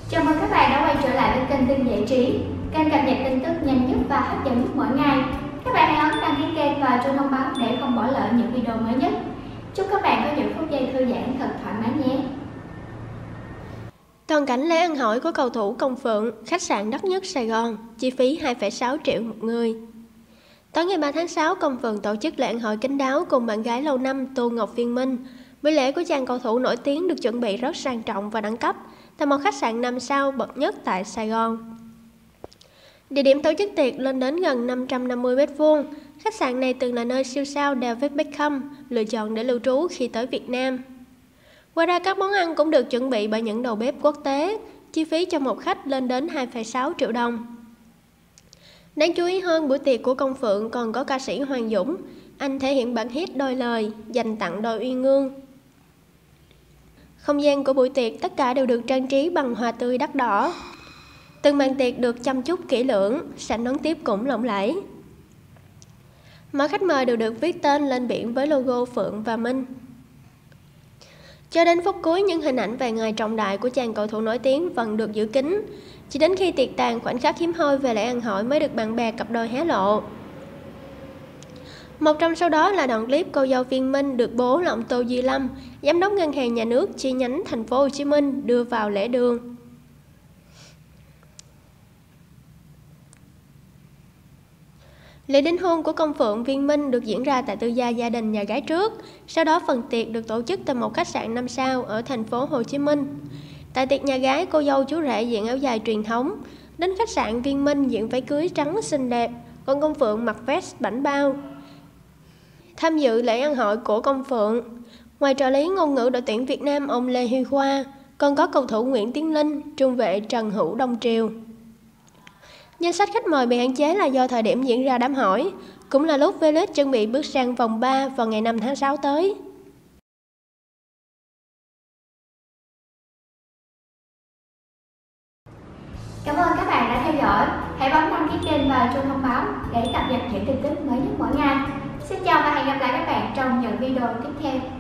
Chào mừng các bạn đã quay trở lại với kênh tin giải trí, kênh cập nhật tin tức nhanh nhất và hấp dẫn nhất mỗi ngày. Các bạn hãy ấn đăng ký kênh và chuông thông báo để không bỏ lỡ những video mới nhất. Chúc các bạn có những phút giây thư giãn thật thoải mái nhé. Toàn cảnh lễ ăn hỏi của cầu thủ Công Phượng, khách sạn đắt nhất Sài Gòn, chi phí 2,6 triệu một người. Tối ngày 3 tháng 6, Công Phượng tổ chức lễ ăn hỏi kín đáo cùng bạn gái lâu năm Tô Ngọc Viên Minh. Buổi lễ của chàng cầu thủ nổi tiếng được chuẩn bị rất sang trọng và đẳng cấp tại một khách sạn 5 sao bậc nhất tại Sài Gòn. Địa điểm tổ chức tiệc lên đến gần 550 m². Khách sạn này từng là nơi siêu sao David Beckham lựa chọn để lưu trú khi tới Việt Nam. Ngoài ra, các món ăn cũng được chuẩn bị bởi những đầu bếp quốc tế, chi phí cho một khách lên đến 2,6 triệu đồng. Đáng chú ý hơn, buổi tiệc của Công Phượng còn có ca sĩ Hoàng Dũng. Anh thể hiện bản hit Đôi Lời dành tặng đôi uyên ương. Không gian của buổi tiệc tất cả đều được trang trí bằng hoa tươi đắt đỏ. Từng bàn tiệc được chăm chút kỹ lưỡng, sảnh đón tiếp cũng lộng lẫy. Mỗi khách mời đều được viết tên lên biển với logo Phượng và Minh. Cho đến phút cuối, những hình ảnh về ngày trọng đại của chàng cầu thủ nổi tiếng vẫn được giữ kín. Chỉ đến khi tiệc tàn, khoảnh khắc hiếm hoi về lễ ăn hỏi mới được bạn bè cặp đôi hé lộ. Một trong số đó là đoạn clip cô dâu Viên Minh được bố là ông Tô Duy Lâm, giám đốc ngân hàng nhà nước chi nhánh thành phố Hồ Chí Minh đưa vào lễ đường. Lễ đính hôn của Công Phượng Viên Minh được diễn ra tại tư gia gia đình nhà gái trước, sau đó phần tiệc được tổ chức tại một khách sạn 5 sao ở thành phố Hồ Chí Minh. Tại tiệc nhà gái, cô dâu chú rể diện áo dài truyền thống, đến khách sạn Viên Minh diện váy cưới trắng xinh đẹp, còn Công Phượng mặc vest bảnh bao. Tham dự lễ ăn hỏi của Công Phượng, ngoài trợ lý ngôn ngữ đội tuyển Việt Nam ông Lê Huy Khoa, còn có cầu thủ Nguyễn Tiến Linh, trung vệ Trần Hữu Đông Triều. Danh sách khách mời bị hạn chế là do thời điểm diễn ra đám hỏi, cũng là lúc V-League chuẩn bị bước sang vòng 3 vào ngày 5 tháng 6 tới. Cảm ơn các bạn đã theo dõi. Hãy bấm đăng ký kênh và chuông thông báo để cập nhật những tin tức mới nhất mỗi ngày. Xin chào và hẹn gặp lại các bạn trong những video tiếp theo.